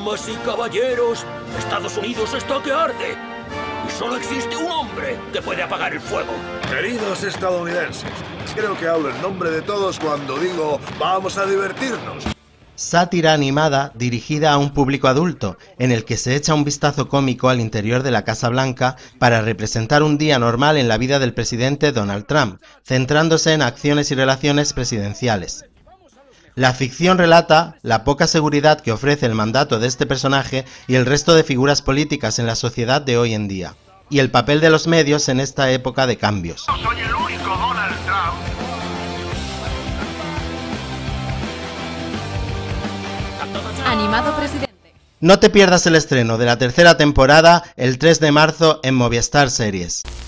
Damas y caballeros, Estados Unidos está que arde. Y solo existe un hombre que puede apagar el fuego. Queridos estadounidenses, creo que hablo en nombre de todos cuando digo vamos a divertirnos. Sátira animada dirigida a un público adulto, en el que se echa un vistazo cómico al interior de la Casa Blanca para representar un día normal en la vida del presidente Donald Trump, centrándose en acciones y relaciones presidenciales. La ficción relata la poca seguridad que ofrece el mandato de este personaje y el resto de figuras políticas en la sociedad de hoy en día, y el papel de los medios en esta época de cambios. No soy el único Donald Trump. Animado presidente. No te pierdas el estreno de la tercera temporada el 3 de marzo en Movistar Series.